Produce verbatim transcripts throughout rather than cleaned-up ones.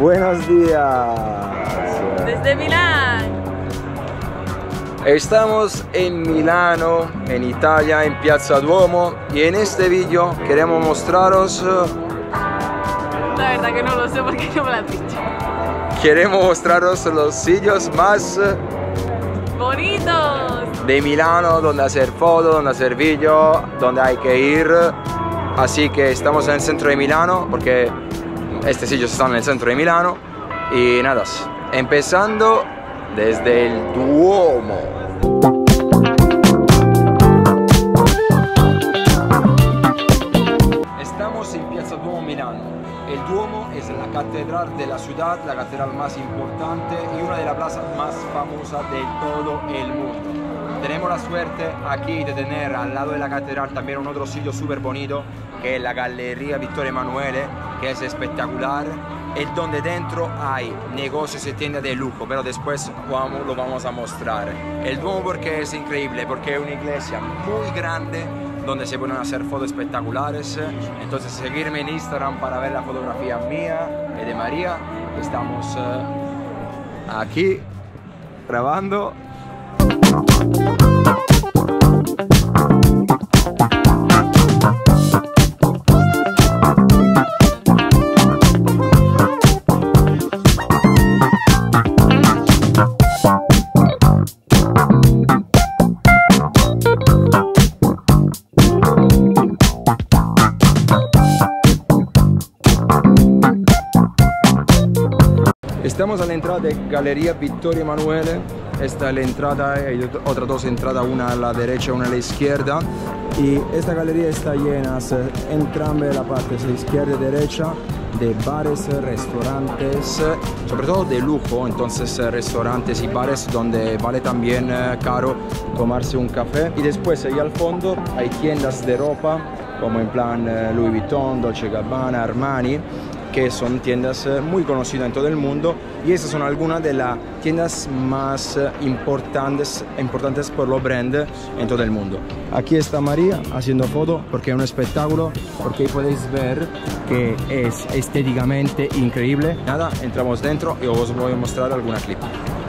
Buenos días. Desde Milán. Estamos en Milano, en Italia, en Piazza Duomo, y en este vídeo queremos mostraros... La verdad que no lo sé porque no me lo has dicho. Queremos mostraros los sitios más... bonitos de Milano, donde hacer fotos, donde hacer vídeos, donde hay que ir. Así que estamos en el centro de Milano, porque este sitio está en el centro de Milano. Y nada, empezando desde el Duomo. Estamos en Piazza Duomo, Milano. El Duomo es la catedral de la ciudad, la catedral más importante y una de las plazas más famosas de todo el mundo. Tenemos la suerte aquí de tener al lado de la catedral también un otro sitio súper bonito, que es la Galleria Vittorio Emanuele, que es espectacular, es donde dentro hay negocios y tiendas de lujo, pero después vamos, lo vamos a mostrar. El Duomo porque es increíble, porque es una iglesia muy grande, donde se pueden hacer fotos espectaculares. Entonces seguirme en Instagram para ver la fotografía mía y de María. Estamos uh, aquí grabando. Estamos a la entrada de Galleria Vittorio Emanuele. Esta es la entrada, hay otras dos entradas, una a la derecha y una a la izquierda. Y esta galería está llena, entrambe la parte, izquierda y derecha, de bares, restaurantes, sobre todo de lujo. Entonces restaurantes y bares donde vale también caro tomarse un café. Y después ahí al fondo hay tiendas de ropa, como en plan Louis Vuitton, Dolce Gabbana, Armani, que son tiendas muy conocidas en todo el mundo, y estas son algunas de las tiendas más importantes, importantes por los brands en todo el mundo. Aquí está María haciendo fotos porque es un espectáculo, porque ahí podéis ver que es estéticamente increíble. Nada, entramos dentro y os voy a mostrar alguna clip.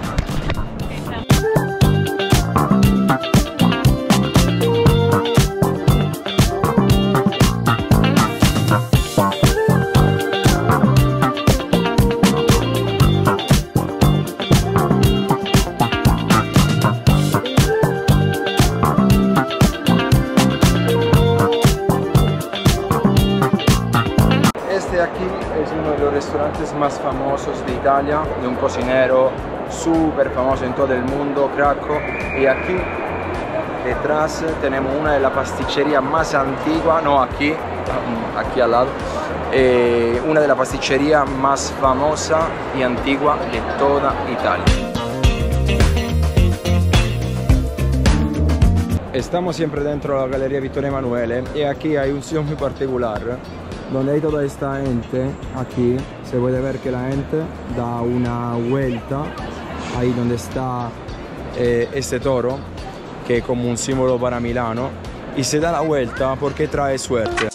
Aquí es uno de los restaurantes más famosos de Italia, de un cocinero súper famoso en todo el mundo, Cracco. Y aquí detrás tenemos una de las pasticcerías más antiguas, no aquí, aquí al lado, eh, una de las pasticcerías más famosas y antiguas de toda Italia. Estamos siempre dentro de la Galleria Vittorio Emanuele y aquí hay un sitio muy particular, donde hay toda esta gente. Aquí se puede ver que la gente da una vuelta ahí donde está eh, este toro, que es como un símbolo para Milano, y se da la vuelta porque trae suerte.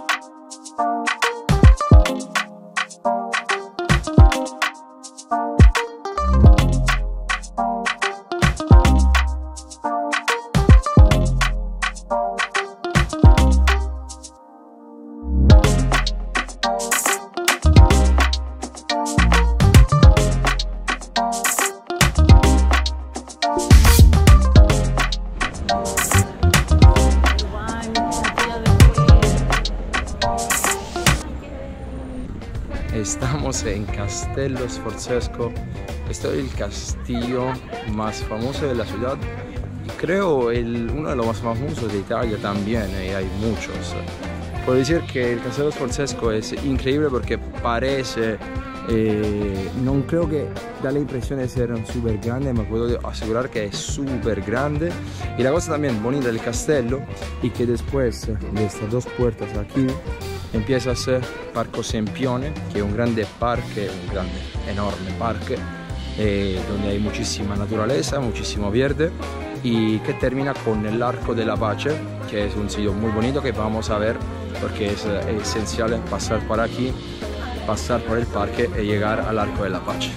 Estamos en Castello Sforzesco. Este es el castillo más famoso de la ciudad y creo el, uno de los más famosos de Italia también, y hay muchos. Puedo decir que el Castello Sforzesco es increíble porque parece, eh, no creo que da la impresión de ser súper grande, me puedo asegurar que es súper grande. Y la cosa también bonita del castello y que después de estas dos puertas aquí empieza a ser Parco Sempione, que es un grande parque, un grande, enorme parque, eh, donde hay muchísima naturaleza, muchísimo verde, y que termina con el Arco de la Pace, que es un sitio muy bonito que vamos a ver porque es, es esencial pasar por aquí pasar por el parque y llegar al Arco de la Pace.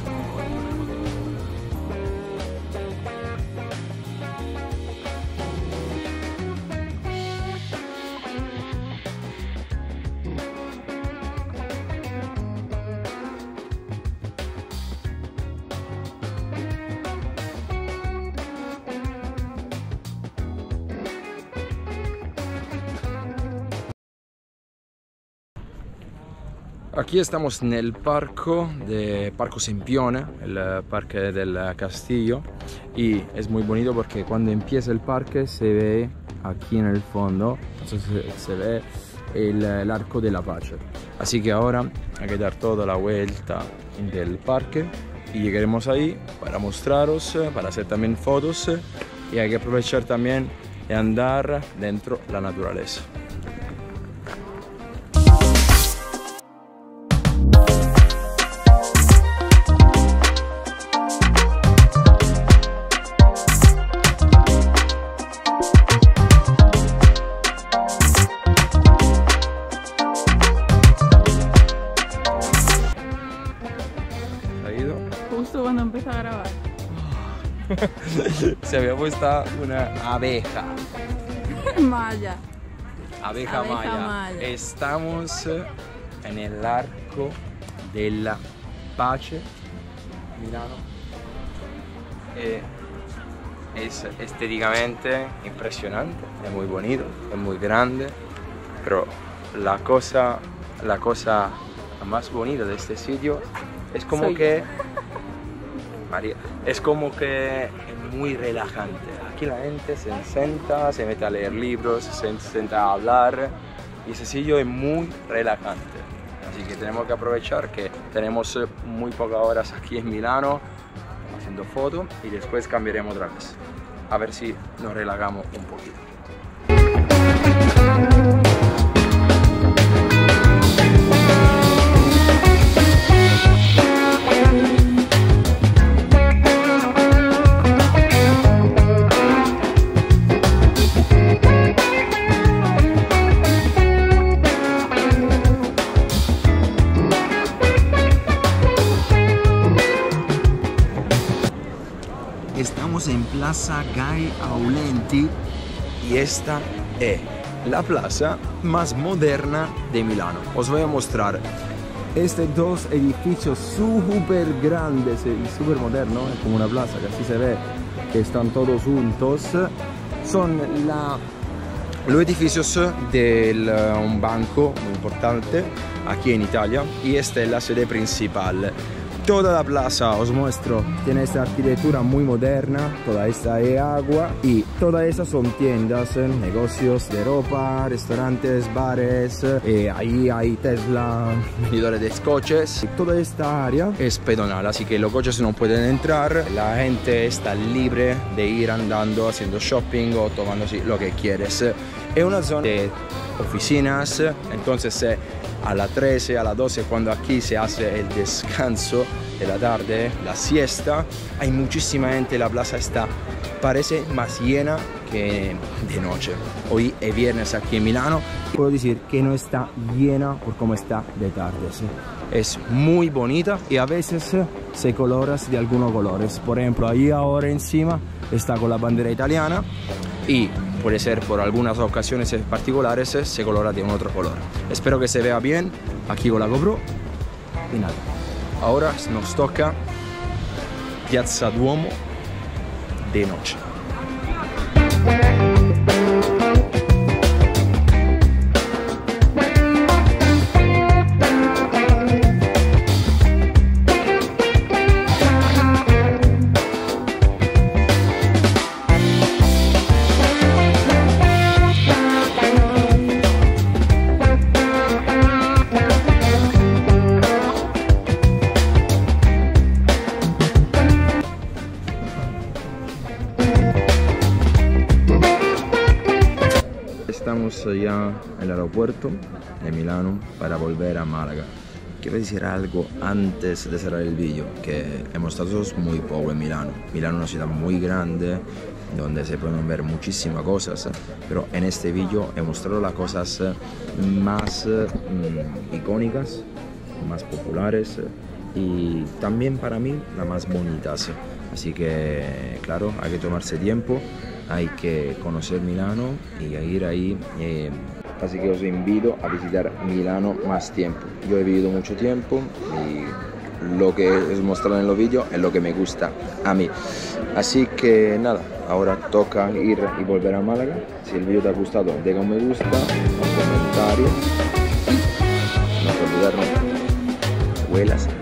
Aquí estamos en el parco de Parco Sempione, el parque del castillo, y es muy bonito porque cuando empieza el parque se ve aquí en el fondo, entonces se ve el, el Arco de la Pace. Así que ahora hay que dar toda la vuelta del parque y llegaremos ahí para mostraros, para hacer también fotos, y hay que aprovechar también de andar dentro la naturaleza. Justo cuando empecé a grabar. Se había puesto una abeja. Maya. Abeja, Abeja maya. maya. Estamos en el Arco de la Pace, Milano. Eh, es estéticamente impresionante, es muy bonito, es muy grande, pero la cosa, la cosa más bonita de este sitio es como Soy que María, es como que es muy relajante. Aquí la gente se sienta, se mete a leer libros, se sienta a hablar, y ese sitio es muy relajante. Así que tenemos que aprovechar que tenemos muy pocas horas aquí en Milano haciendo fotos, y después cambiaremos otra vez. A ver si nos relajamos un poquito. Estamos en Plaza Gai Aulenti y esta es la plaza más moderna de Milano. Os voy a mostrar estos dos edificios súper grandes y súper modernos, es como una plaza que así se ve que están todos juntos. Son la, los edificios de un banco muy importante aquí en Italia, y esta es la sede principal. Toda la plaza, os muestro, tiene esta arquitectura muy moderna, toda esta es agua, y todas esas son tiendas, negocios de ropa, restaurantes, bares, eh, ahí hay Tesla, vendedores de coches. Toda esta área es pedonal, así que los coches no pueden entrar, la gente está libre de ir andando, haciendo shopping o tomándose lo que quieres. Es una zona de oficinas, entonces eh, a las trece, a las doce, cuando aquí se hace el descanso de la tarde, la siesta, hay muchísima gente, la plaza está, parece más llena que de noche. Hoy es viernes aquí en Milano, puedo decir que no está llena por cómo está de tarde, ¿sí? Es muy bonita y a veces se colora de algunos colores. Por ejemplo, ahí ahora encima está con la bandera italiana, y puede ser por algunas ocasiones particulares se colora de un otro color. Espero que se vea bien aquí con la GoPro. Y nada, ahora nos toca Piazza Duomo de noche. Estamos ya en el aeropuerto de Milano para volver a Málaga. Quiero decir algo antes de cerrar el vídeo, que hemos estado muy poco en Milano. Milano es una ciudad muy grande donde se pueden ver muchísimas cosas, pero en este vídeo he mostrado las cosas más mmm, icónicas más populares y también para mí las más bonitas. Así que, claro, hay que tomarse tiempo, hay que conocer Milano y a ir ahí. Eh, así que os invito a visitar Milano más tiempo. Yo he vivido mucho tiempo y lo que os he mostrado en los vídeos es lo que me gusta a mí. Así que nada, ahora toca ir y volver a Málaga. Si el vídeo te ha gustado, deja un me gusta, un comentario. No te olvides, huelas.